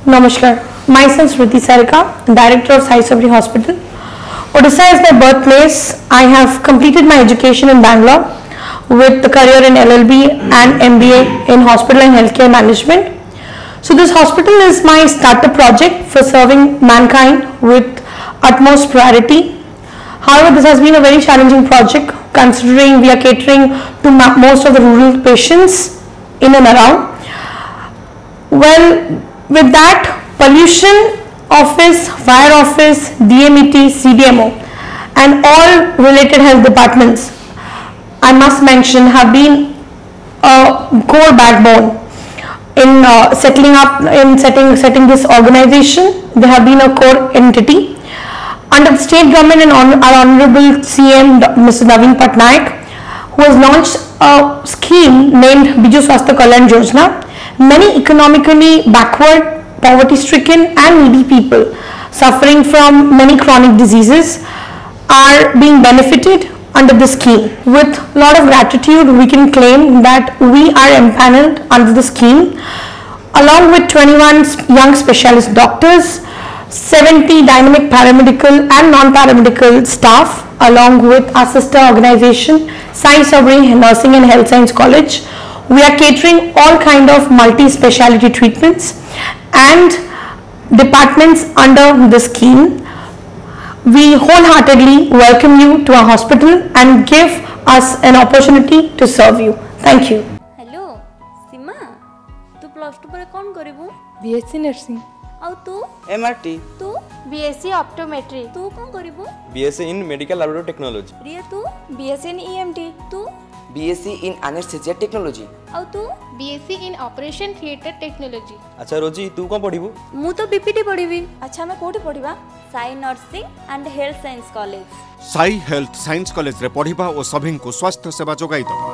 Namaskar. Myself Shruti Sarika, Director of Sai Sabri Hospital. Odisha is my birthplace. I have completed my education in Bangalore with a career in LLB and MBA in Hospital and Healthcare Management. So this hospital is my startup project for serving mankind with utmost priority. However, this has been a very challenging project considering we are catering to most of the rural patients in and around. Well, with that, pollution office, fire office, DMET, CDMO and all related health departments, I must mention, have been a core backbone in setting this organization. They have been a core entity. Under the state government and our Honorable CM Mr. Naveen Patnaik, who has launched a scheme named Biju Swasthya Kalyan Yojana, many economically backward, poverty-stricken and needy people suffering from many chronic diseases are being benefited under the scheme. With a lot of gratitude, we can claim that we are empaneled under the scheme along with 21 young specialist doctors, 70 dynamic paramedical and non-paramedical staff, along with our sister organization Sai Sabri Nursing and Health Science College. We are catering all kind of multi-speciality treatments and departments under the scheme. We wholeheartedly welcome you to our hospital and give us an opportunity to serve you. Thank you. Hello, Sima. Tu plus 2 पर कौन करिबू? BSc Nursing. आउ तू? MRT. तू? BSc Optometry. तू कौन करिबू? BSc in Medical Laboratory Technology. रिया तू? BSc in EMT. तू? BSc in Anesthesia Technology. आउ तू? BSc in Operation Theatre Technology. अच्छा रोजी तू कौन पढ़िबू? मु तो बीपीटी पढ़िबी. अच्छा मैं कोठी पढ़िबा? Sai nursing and health science college. Sai health science college रे पढ़िबा और सभी को स्वास्थ्य सेवा जोगाई दबा।